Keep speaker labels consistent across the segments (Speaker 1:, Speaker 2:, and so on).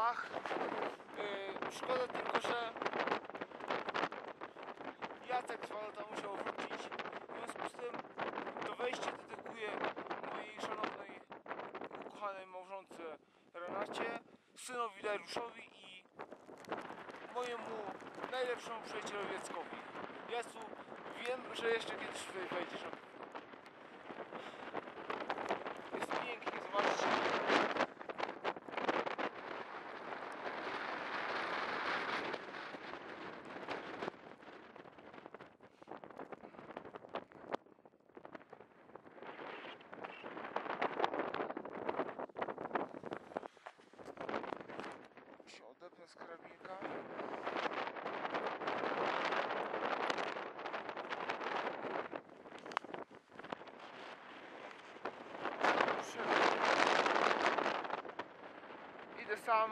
Speaker 1: dach. Szkoda tylko, że Jacek z Walota musiał wrócić. W związku z tym to wejście dedykuję mojej szanownej, ukochanej małżonce Renacie, synowi Dariuszowi i mojemu najlepszemu przyjacielowi Jackowi. Jacu, wiem, że jeszcze kiedyś tutaj wejdziesz. Jest pięknie, zobaczcie. Się odepnę z karabinka. Idę sam.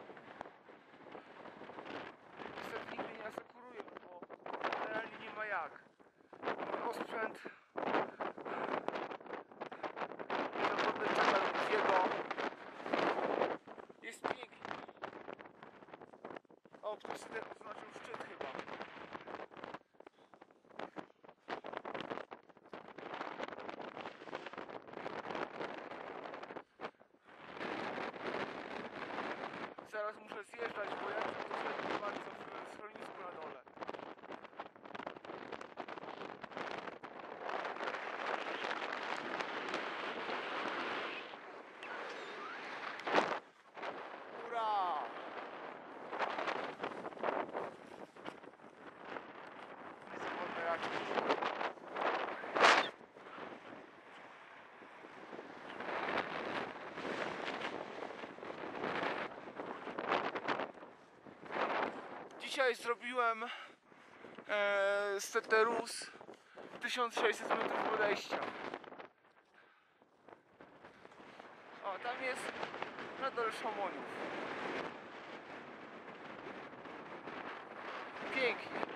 Speaker 1: Niestety nigdy nie asekuruję, bo generalnie nie ma jak. Osprzęt zapewne czeka jego. Jest pięknie. O, ktoś sobie oznaczył szczyt chyba. Zaraz muszę zjeżdżać, bo ja to sobie bardzo w schronisku na dole. Ura! Niezawodne jakieś. Dzisiaj zrobiłem z Teterus 1600 metrów podejścia. O, tam jest na dole Szamoniów. Pięknie.